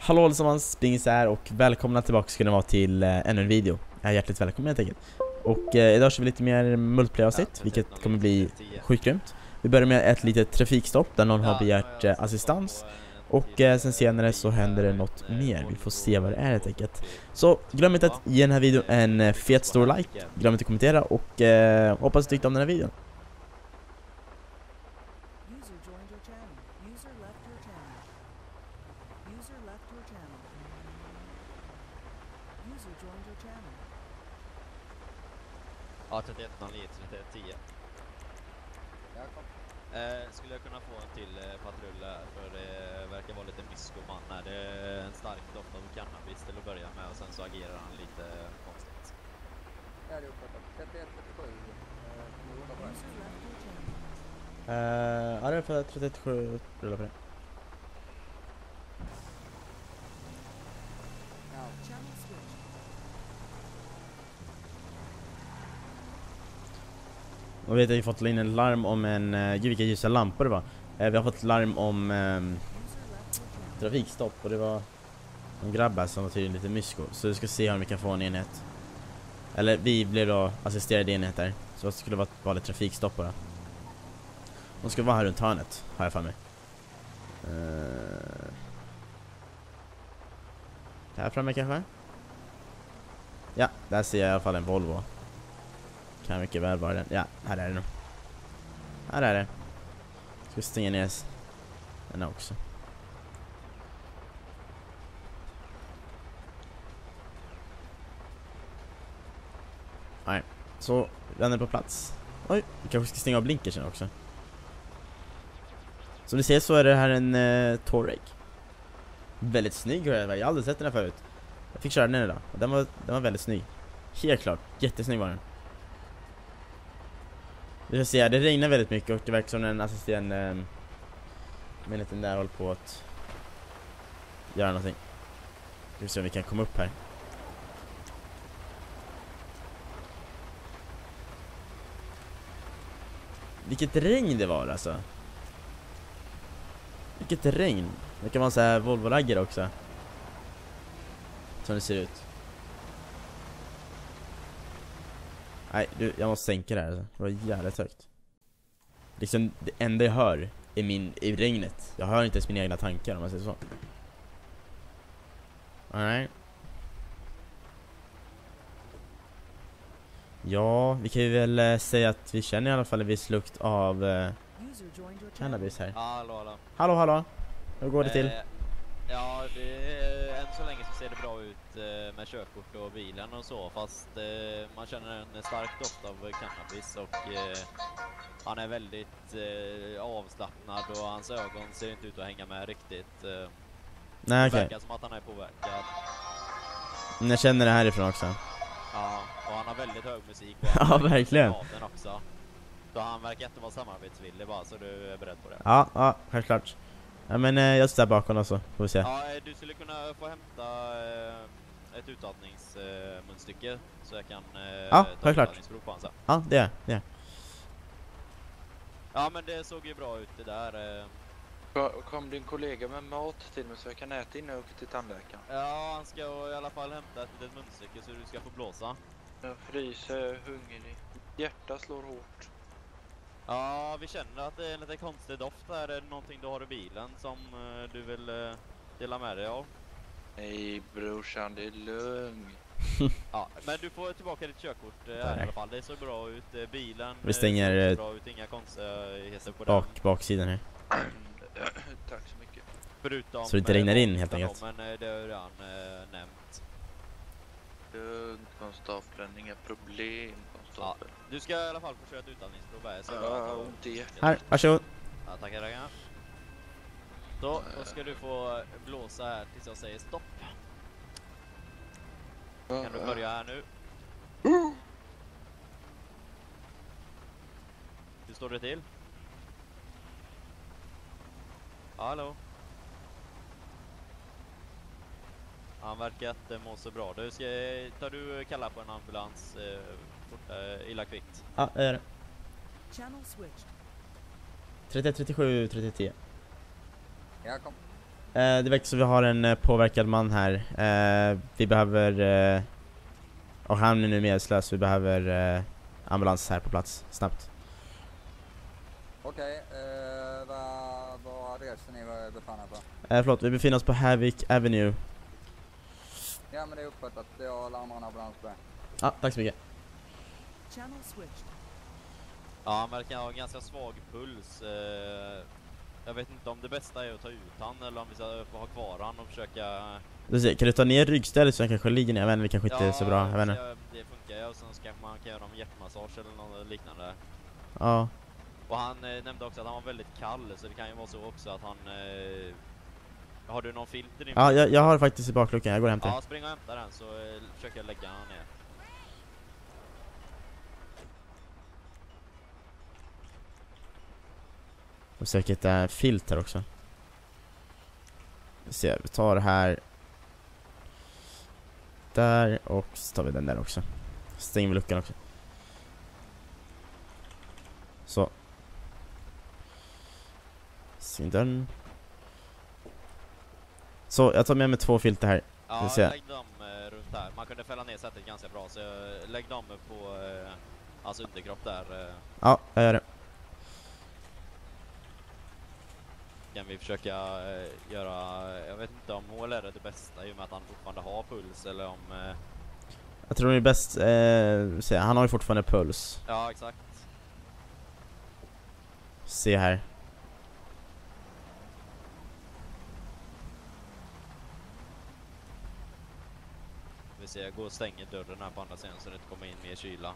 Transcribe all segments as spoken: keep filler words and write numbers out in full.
Hallå allesammans, Springis här och välkomna tillbaka ska ni vara till eh, ännu en video. Jag är hjärtligt välkommen helt enkelt. Och eh, idag kör vi lite mer multiplayer-avsnitt, vilket kommer bli sjukt grymt. Vi börjar med ett litet trafikstopp där någon har begärt eh, assistans. Och eh, sen senare så händer det något mer, vi får se vad det är helt enkelt. Så glöm inte att ge den här videon en eh, fet stor like, glöm inte att kommentera och eh, hoppas du tyckte om den här videon. Ja, trettioett noll nio, trettioett tio. Eh, skulle jag kunna få en till eh, patrull här, för det verkar vara lite myskoman här. Det är en stark doft av cannabis till att börja med och sen så agerar han lite konstigt. Ja, det är uppfattat. trettioett trettiosju. Uh, ja, det är för trettioett sju rulla på det. Och vet jag, vi har fått in en larm om en... Uh, gud vilka ljusa lampor det var. Uh, vi har fått larm om um, trafikstopp och det var en grabb här som var tydligen lite mysko. Så vi ska se om vi kan få en enhet. Eller vi blev då assisterade enheter. Så det skulle vara ett vanligt trafikstopp bara. De ska vara här runt hörnet, har jag för mig. Uh, här framme kanske? Ja, där ser jag i alla fall en Volvo. Kan mycket väl vara den. Ja, här är det nog. Här är det. Ska stänga ner den också. Nej, så den är på plats. Oj, vi kanske ska stänga av blinkersen också. Som ni ser så är det här en uh, Touareg. Väldigt snygg, jag har aldrig sett den här förut. Jag fick köra den idag. Den var, den var väldigt snygg. Helt klart, jättesnygg var den. Vi får se, det regnar väldigt mycket och det verkar som en assisterande eh, minuten där håller på att göra någonting. Vi får se om vi kan komma upp här. Vilket regn det var alltså. Vilket regn. Det kan vara så här Volvo-ragger också. Som det ser ut. Nej, du, jag måste sänka det här alltså. Det var jävligt högt. Liksom, det enda jag hör är min, i regnet. Jag hör inte ens mina egna tankar om man säger så. Alright. Ja, vi kan ju väl äh, säga att vi känner i alla fall en viss lukt av äh, cannabis här. Hallå, hallå. Hallå, hallå. Hur går det till? Eh, ja, det är, än så länge så ser det bra ut eh, med körkort och bilen och så. Fast eh, man känner en stark doft av cannabis och eh, han är väldigt eh, avslappnad och hans ögon ser inte ut att hänga med riktigt. Eh, Nej, okej. Det verkar som att han är påverkad. Jag känner det härifrån också. Ja, och han har väldigt hög musik. Ja, verkligen. Också. Så han verkar inte vara samarbetsvillig bara, så du är beredd på det. Ja, ja, självklart. Ja, men eh, jag står där bakom också, får vi se. Ja, du skulle kunna få hämta eh, ett utandningsmunstycke eh, så jag kan eh, ja, ta självklart. utandningsprov på honom. Ja, det är det. Ja, men det såg ju bra ut det där. Eh. Kom din kollega med mat till mig så jag kan äta innan jag åker till tandläkaren? Ja, han ska i alla fall hämta ett litet munstycke så du ska få blåsa. Jag fryser, jag är hungrig. Hjärtat slår hårt. Ja, vi känner att det är en lite konstig doft här. Är det någonting du har i bilen som eh, du vill eh, dela med dig av? Nej brorsan, det är lugnt. Ja, men du får tillbaka ditt körkort eh, här i alla fall. Det ser bra ut. Eh, bilen vi stänger eh, ser bra ut. Inga konstigheter på bak, den. baksidan här. Tack så mycket. Förutom, så det inte regnar in helt enkelt. Men eh, det har ju redan eh, nämnt. Lugnt konstapeln, inga problem konstapeln. Ja, du ska i alla fall få köra ett utandningsprov här. Så Ja, ont i hjärtat. Här, varsågod. Ja, tackar, tackar. Så, då ska du få blåsa här tills jag säger stopp. Kan du börja här nu? Hur står det till? Hallå? Han verkar att det mår så bra. Du ska, tar du kalla på en ambulans eh, fort, eh, illa kvickt? Ja, det är det. trettioett trettiosju trettioett tio. Jag kom. det verkar så vi har en eh, påverkad man här. Eh, vi behöver... Eh, och han är nu medvetslös, vi behöver eh, ambulans här på plats, snabbt. Okej, eh, vad var adressen ni var befann er på? Eh, förlåt, vi befinner oss på Havik Avenue. Ja, men det är uppfattat. Jag larmar en ambulans på det. Ja, tack så mycket. Channel switched. Ja, han verkar ha en ganska svag puls. Eh, jag vet inte om det bästa är att ta ut han eller om vi ska få ha kvar han och försöka... Du ser, kan du ta ner ryggstället så han kanske ligger ner? Jag vet inte, det kanske inte är så bra, jag vet inte. Ja, det funkar ju och sen ska man kan göra en hjärtmassage eller något liknande. Ja. Och han eh, nämnde också att han var väldigt kall, så det kan ju vara så också att han... Eh, har du någon filter i din Ja, bil? jag, jag har faktiskt i bakluckan, jag går och hämtar. Ja, spring och hämta den så eh, försöker jag lägga han ner. Och säkert är filt här också. Vi ser, vi tar det här. Där, och så tar vi den där också. Stänger vi luckan också. Så. Stäng dörren. Så, jag tar med mig två filter här. Ja, se. lägg dem eh, runt här. Man kunde fälla ner sättet ganska bra, så eh, lägg dem på eh, hans underkropp där. Eh. Ja, jag gör det. Kan vi försöka eh, göra, jag vet inte om mål är det, det bästa i och med att han fortfarande har puls eller om... Eh... Jag tror det är bäst, eh, se, han har ju fortfarande puls. Ja, exakt. Se här. Vi ser, jag går och stänger dörren här på andra sidan så det inte kommer in mer kyla.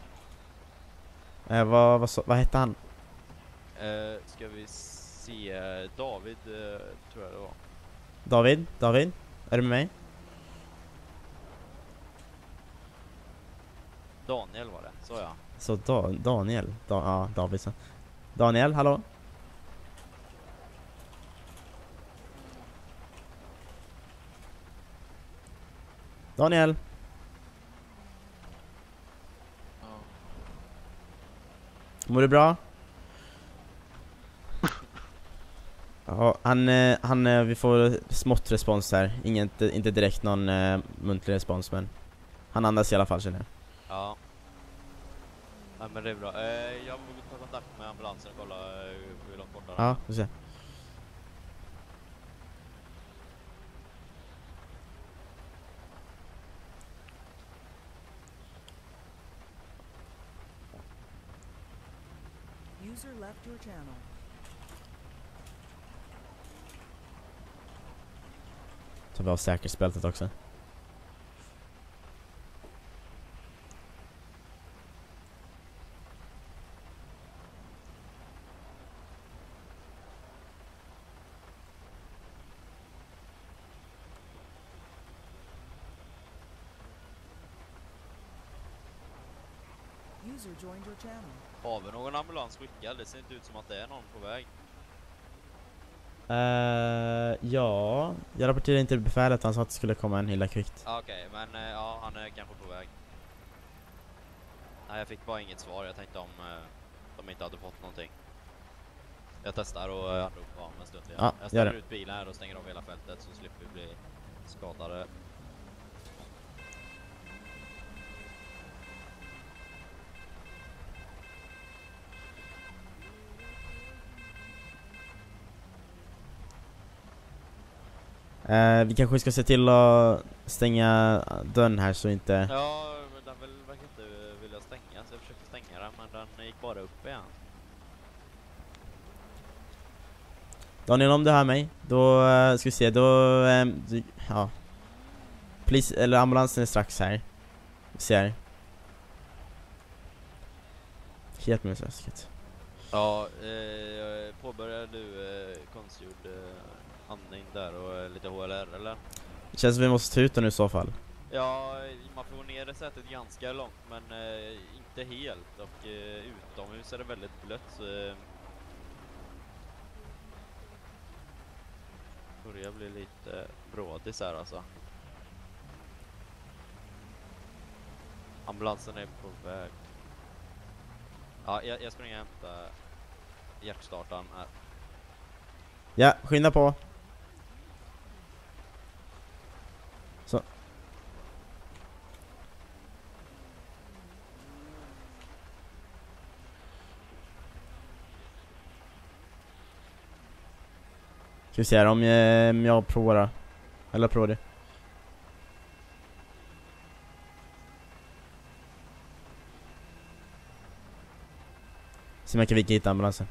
Eh, vad, vad, så, vad hette han? Eh, ska vi se, David eh, tror jag det var. David? David? Är du med mig? Daniel var det, så ja. Så da, Daniel, da, ja, David så. Daniel, hallå? Daniel? Ja. Mår du bra? Ja, han, eh, han, eh, vi får smått respons här. Inget, inte direkt någon eh, muntlig respons, men han andas i alla fall, känner jag. Ja. Ja, men det är bra. Eh, jag vill ta kontakt med ambulansen och kolla eh, hur långt borta Ja, vi ser. User left your channel. Tar vi av säkerhetsbältet också. User joined your channel. Har vi någon ambulans skickad? Det ser inte ut som att det är någon på väg. Uh, ja, jag rapporterade inte befälet, han sa att det skulle komma en hilla kvickt. Ah, okej, okay, men eh, ja, han är kanske på väg. Nej, jag fick bara inget svar. Jag tänkte om eh, de inte hade fått någonting. Jag testar och eh, anropar om en stund igen. Ja, jag ställer gör det. ut bilen här och stänger av hela fältet så slipper vi bli skadade. Uh, vi kanske ska se till att stänga dörren här så inte... Ja, men den väl verkar inte vilja stänga, så jag försökte stänga den, men den gick bara upp igen. Daniel, om du hör mig, då uh, ska vi se, då... Um, du, ja. Polis, eller ambulansen är strax här. Vi ser. Helt med säkerhet. Ja, eh, påbörjar du eh, konstgjord eh, andning där och eh, lite H L R, eller? Det känns som vi måste ta ut den i så fall. Ja, man får ner det sättet ganska långt, men eh, inte helt. Och eh, utomhus är det väldigt blött. Så, eh, börjar bli lite brådis här alltså. Ambulansen är på väg. Ja, jag, jag springer och hämtar hjärtstartaren här. Ja, skynda på. Ska vi se här om jag, om jag provar. Eller provar det. Så man kan vika hit ambulansen.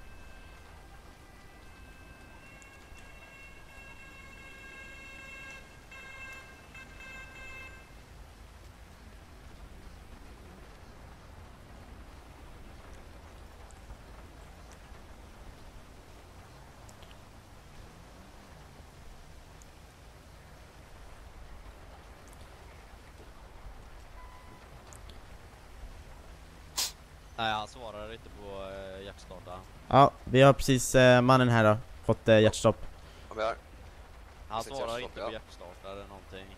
Nej, han svarar inte på eh, hjärtstarta. Ja, vi har precis eh, mannen här då. Fått eh, hjärtstopp. Vad menar? Han Precis, svarar hjärtstopp, inte ja. på hjärtstarta eller någonting.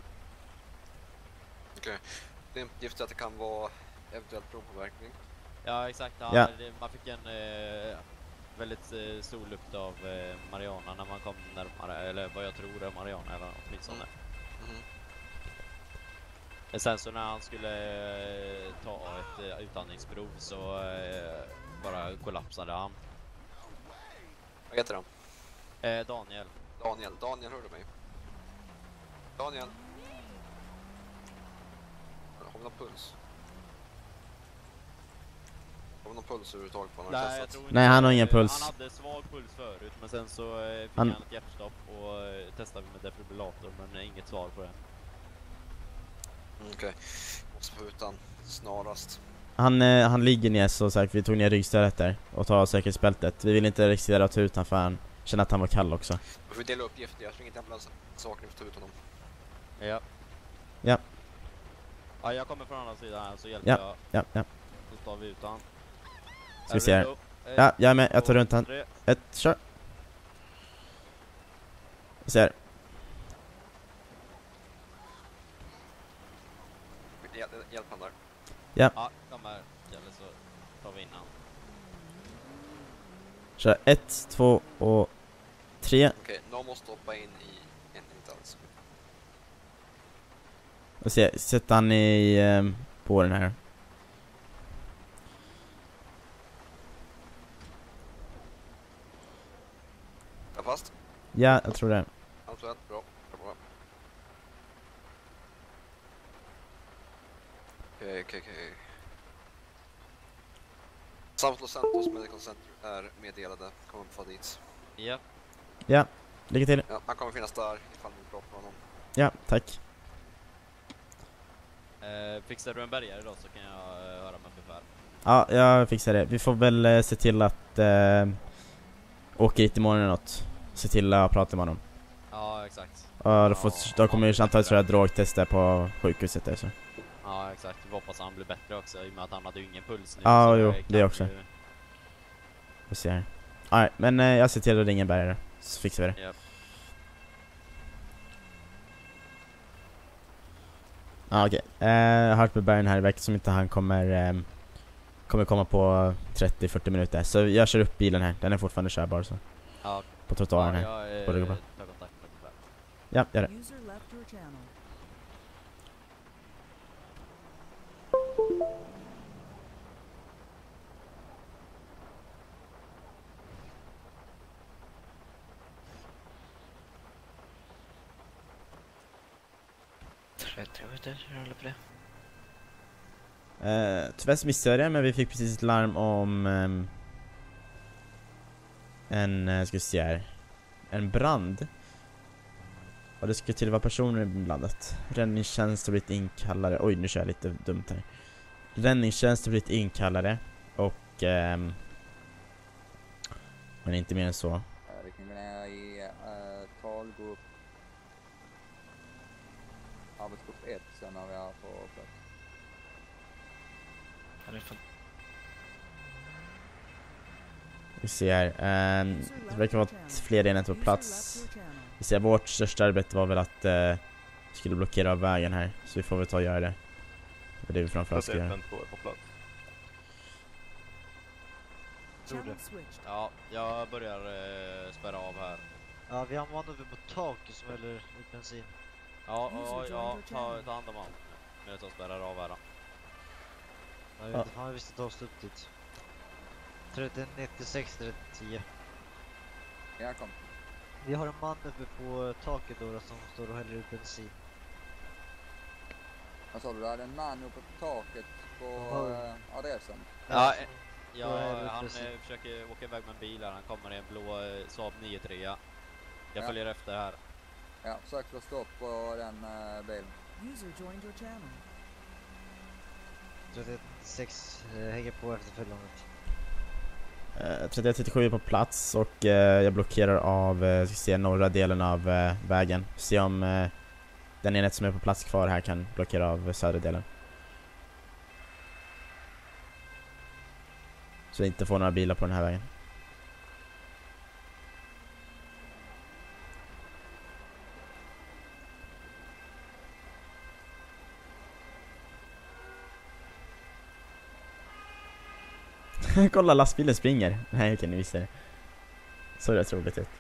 Okej. Det är uppgift att det kan vara eventuellt provpåverkning. Ja, exakt. Han, Ja. det- Man fick en eh, väldigt eh, stor lukt av eh, marijuana när man kom närmare, eller vad jag tror är marijuana eller åtminstone. Mhm. Men sen så när han skulle eh, ta ett eh, utandningsprov så eh, bara kollapsade han. Vad heter han? Eh, Daniel. Daniel. Daniel, hör du mig? Daniel? Har vi någon puls? Har vi någon puls överhuvudtaget på honom? Nej, Nej, jag tror inte- Nej, han har ingen puls. Han hade svag puls förut, men sen så eh, fick Han- han ett hjärtstopp och eh, testade med defibrillator, men eh, inget svar på det. Mm, okej. Måste få ut han snarast. Han, eh, han ligger ner så sagt, vi tog ner ryggstödet där och tar säkerhetsbältet. Vi vill inte riskera att ta ut han för han känner att han var kall också. Vi får dela upp gifter. Jag springer till ambulansen. Saker för att ta ut honom. Ja. Ja. Ja, jag kommer från andra sidan här så hjälper Ja. jag. Ja, ja. Så tar vi ut han. Ska vi se här. Är du redo? Ett, Ja, jag är med. Jag tar två, runt han. tre. Ett, kör. Vi ser. Hjäl hjälp han där. Ja, kom här. Eller så tar vi in han. Kör. Ett, två och tre. Okej, någon måste hoppa in i en instans. Och se, sätt han i eh, på den här. Är fast? Ja, jag tror det. Absolut, bra. Bra. Okej, okej, okej. Santos Los Santos Medical Center är meddelade. Kommer få dit. Ja. Ja, lycka till. Ja, han kommer finnas där ifall vi pratar med honom. Ja, tack. Eh, fixar du en bärgare då så kan jag eh, höra med befäl. Ja, jag fixar det. Vi får väl eh, se till att eh, åka hit imorgon eller något. Se till att prata med honom. Ja, exakt. Ja, då, får, då kommer ju antagligen köra drogtester på sjukhuset där så. Ja, exakt. Vi hoppas han blir bättre också i och med att han hade ju ingen puls nu. Ja, så jo, kan det ju- också. Vi ser här. Nej, men eh, jag ser till att ringa en bärgare. Så fixar vi det. Ja. Ja, okej. Okay. Eh, jag har hört med bärgaren här i veckan som inte han kommer eh, kommer komma på trettio till fyrtio minuter. Så jag kör upp bilen här. Den är fortfarande körbar så. Ja, På trottoaren här. ja, jag eh, Borde gå bra. tar kontakt med befäl. Ja, gör det. User left your channel. trettio minuter, jag håller på det. Eh, tyvärr så missade jag det, men vi fick precis ett larm om ehm, en, eh, ska vi se här, en brand. Och det skulle till vara personer inblandat. Räddningstjänst har blivit inkallade. Oj, nu kör jag lite dumt här. Räddningstjänst har blivit inkallade. Och ehm, men inte mer än så. Eh, Vi kan gå ner i uh, talgrupp arbetsgrupp ett sen när vi är på plats. Vi ser här. ehm, det verkar vara att fler enheter på User plats. left your channel. Vi ser vårt största arbete var väl att eh, vi skulle blockera av vägen här. Så vi får väl ta och göra det. Det är det vi framförallt ska göra. på plats. Channel switched. Ja, jag börjar eh, spärra av här. Ja, vi har en man uppe på taket som häller ut bensin. Ja, User ja, joined ja your ta, channel. ta hand om honom. Medan jag spärrar av här då. Jag Ja. vet inte, fan jag visste inte oss upp dit. trettio nittiosex trettio. Ja, kom. Vi har en man uppe på taket då som står och häller ut bensin. Vad sa du? Du hade en man uppe på taket på Ja. eh, adressen. Ja, som eh, står och häller ja ut han bensin. eh, försöker åka iväg med en bil här. Han kommer i en blå eh, Saab nio tre. Jag Ja. följer efter här. Ja, försök få stopp på den eh, bilen. User joined your channel. trettiosex eh, hänger på efterföljandet. Eh, trettioett trettiosju är på plats och eh, jag blockerar av eh, ska se norra delen av eh, vägen. Se om eh, den enhet som är på plats kvar här kan blockera av södra delen. Så vi inte får några bilar på den här vägen. Kolla, lastbilen springer. Nej, okej, ni visste det. Så det roligt ut.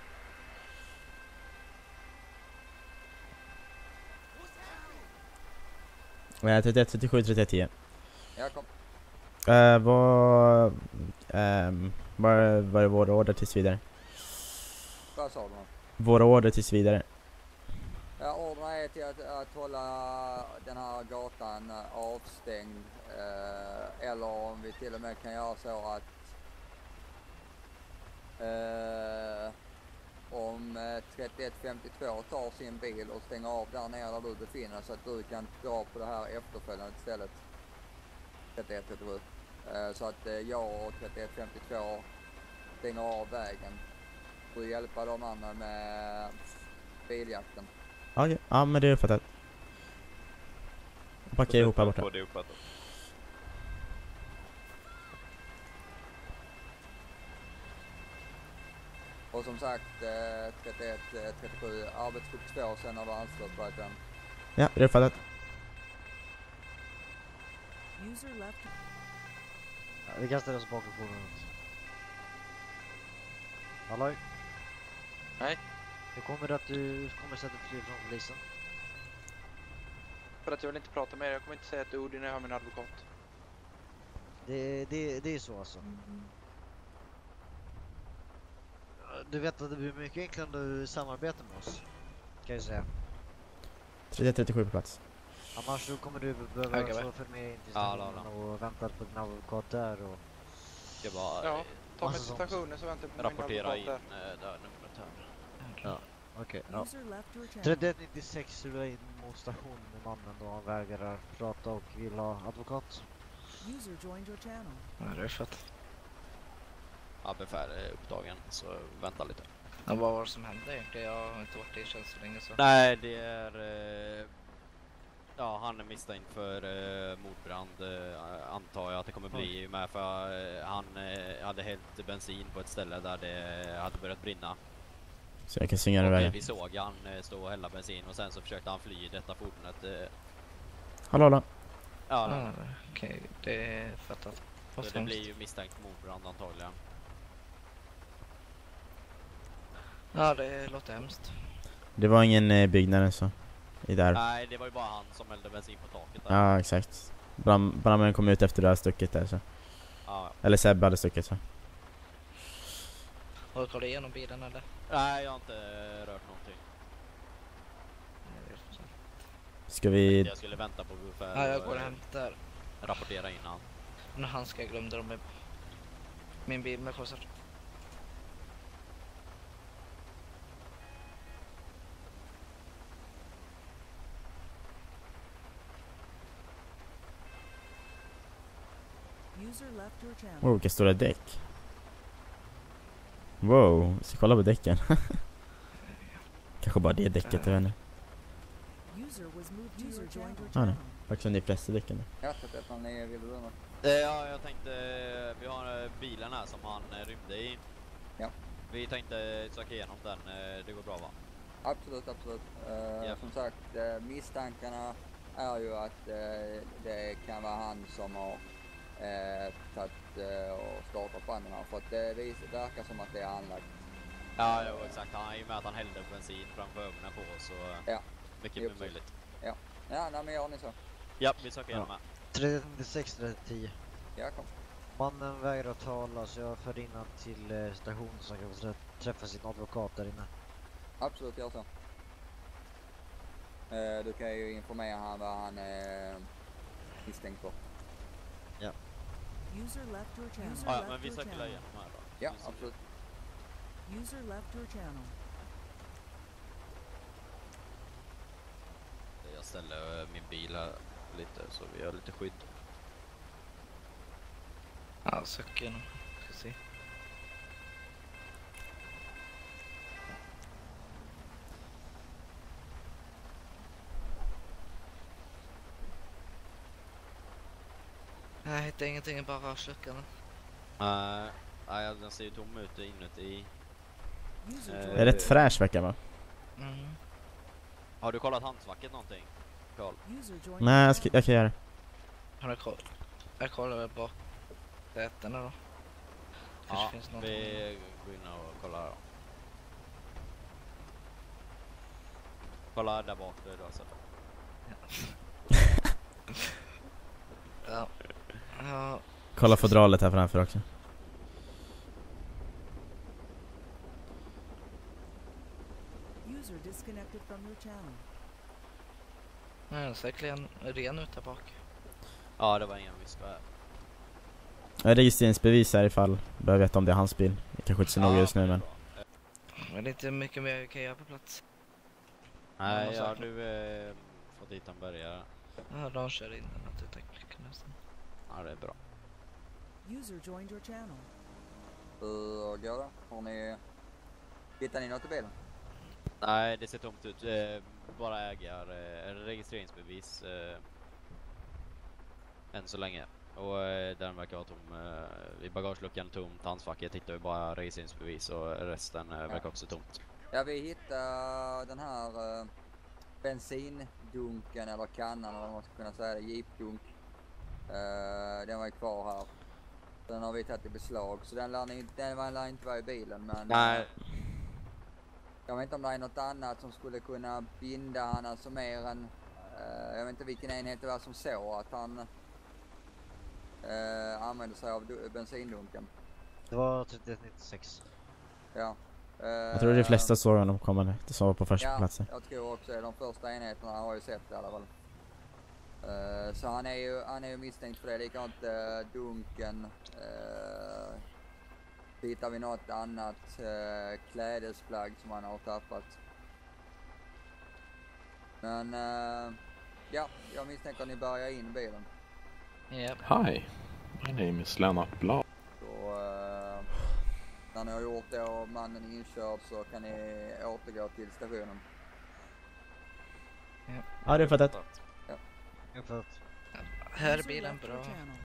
Eh, trettioett trettiosju trettioett tio. Ja, kom. Eh, vad ehm, vad vad är våra order tills vidare? Vad sa du? Våra order tills vidare. Ja, ordern är till att, att hålla den här gatan eh, avstängd. Eh, eller om vi till och med kan göra så att eh, om eh, trettioett femtiotvå tar sin bil och stänger av där nere där du befinner dig så att du kan dra på det här efterföljande istället. trettioett trettiosju. Eh, så att eh, jag och trettioett femtiotvå stänger av vägen. Och hjälpa de andra med biljakten. Okej, ja men det är uppfattat. Packa ihop här borta. Det är uppfattat. Och som sagt, eh, trettioett trettiosju, arbetsgrupp två sen har vi anslut på den. Ja, det är uppfattat. User left. Ja, vi kan ställa oss bakom fordonet. Hallå? Nej. Hur kommer det att du kommer sätta flyg från polisen? För att jag vill inte prata med er. Jag kommer inte säga ett ord innan jag har min advokat. Det, det, det är så alltså. Du vet att det blir mycket enklare om du samarbetar med oss. Kan jag säga. trettioett trettiosju på plats. Annars så kommer du behöva Okej, okay, följa med in till Ja, stationen och vänta på din advokat där och... Ska bara Ja, eh, ta mig massa till sånt. stationen så väntar jag på min rapportera in advokat eh, där. där numret här. Ja, okej. Ja. User left your channel. trettioett nittiosex rullar in mot stationen med mannen då han vägrar prata och vill ha advokat. User joined your channel. Ja, det är fett. Ja, befäl är upptagen så vänta lite. Ja, vad var det som hände egentligen? Jag har inte varit i tjänst så länge så. Nej, det är... Eh, ja, han är misstänkt för eh, mordbrand eh, antar jag att det kommer bli med för eh, han eh, hade hällt bensin på ett ställe där det hade börjat brinna. Så jag kan svinga Och iväg. vi såg han eh, stå och hälla bensin och sen så försökte han fly i detta fordonet. Eh, Hallå, hallå. ja, Ja, okej, det är fattat. Vad så det hemskt. blir ju misstänkt mordbrand antagligen. Ja, det låter hemskt. Det var ingen eh, byggnad så. I där. Nej, det var ju bara han som hällde bensin på taket där. Ja, exakt. Bram- Brandmännen kom ut efter det här stucket där så. Ja. Eller Sebbe hade stucket så. Har du kollat igenom bilen eller? Nej, jag har inte rört någonting. Nej, det är så. Ska vi... Jag skulle vänta på befäl Ja, jag och, går och eh, hämtar. rapportera innan. Men han ska jag glömde dem med min bil med korsar. User left your channel. Oh, vilka stora däck. Wow, ska kolla på däcken. Kanske bara det däcket, jag vet inte. User was moved to your joined your Ah, nej. channel. Faktiskt som de flesta däcken. Ja, trettioett noll nio, vill du något? Eh, Ja, jag tänkte, eh, vi har eh, bilen här som han eh, rymde i. Ja. Vi tänkte söka igenom den, eh, det går bra va? Absolut, absolut. Uh, Ja. Som sagt, uh, misstankarna är ju att uh, det kan vara han som har uh, tagit uh, och startat branden här. För att det vis- verkar som att det är anlagt. Ja, jo, exakt. Han, I och med att han hällde bensin framför ögonen på oss så eh, Ja. mycket Jo, blir precis. möjligt. Ja, nej men gör ni så. Ja, vi söker igenom här. trettioett nittiosex trettio. Ja, kom. Mannen vägrar tala så jag för in han till eh, stationen så han kan få trä- träffa sin advokat där inne. Absolut, gör så. Eh, du kan ju informera han vad han är misstänkt för. User left your channel. User Ja, ja, left men vi your söker channel. igenom här då. Ja, Vi söker- absolut. User left your channel. Jag ställer eh, min bil här lite så vi har lite skydd. Ja, söker igenom. Ska se. Jag hittar ingenting i bagageluckan. Nej, nej, den ser ju tom ut inuti. User Eh, Det joined är your rätt fräsch verkar va? Mm. Har du kollat handskfacket någonting, Carl? User joined Nej, your jag, ska, channel. jag kan göra det. Har du koll? Jag kollar väl bak sätena då. Kanske Ja, finns något. vi går in och kollar då. Kolla där bak, det är då så. Ja. Ja. Kolla fodralet här framför också. User disconnected from your channel. Nej, den ser klen, ren ut där bak. Ja, det var ingen viska här. Jag har registreringsbevis här ifall du behöver veta om det är hans bil. Det kanske inte så noga just nu men. Men det är inte mycket mer vi kan göra på plats. Nej, vad ja, saknar- du eh, fått dit en bärgare. Ja, de kör in den att utan klicken nästan. Ja, det är bra. User joined your channel. Hur går det? Har ni... Hittar ni något i bilen? Nej, det ser tomt ut. Eh, bara ägar eh, registreringsbevis eh, än så länge. Och eh, den verkar vara tom. Eh, I bagageluckan tomt. Handskfacket hittar vi bara registreringsbevis och resten eh, verkar också tomt. Ja, vi hittade den här eh, bensindunken eller kannan eller vad man ska kunna säga det, jeepdunk. Eh, den var ju kvar här. Den har vi tagit i beslag så den lär, ni, den var- lär inte vara i bilen men Nej, eh, jag vet inte om det är något annat som skulle kunna binda han alltså mer än eh, jag vet inte vilken enhet det var som så att han eh, använde sig av du- bensindunken. Det var trettioett nittiosex. Ja. Eh, Jag tror de flesta såg honom komma det som var på första Ja, platsen. jag tror också det. De första enheterna har ju sett det i alla fall. Eh, så han är ju, han är ju misstänkt för det. Likadant uh, dunken. Uh, hittar vi något annat uh, klädesplagg som han har tappat. Men uh, ja, jag misstänker att ni börjar in bilen. Ja. Hi, my name is Lennart Blad. Så uh, när ni har gjort det och mannen är inkörd så kan ni återgå till stationen. Ja, det är fattat. Jag får Här är User bilen left your bra. channel.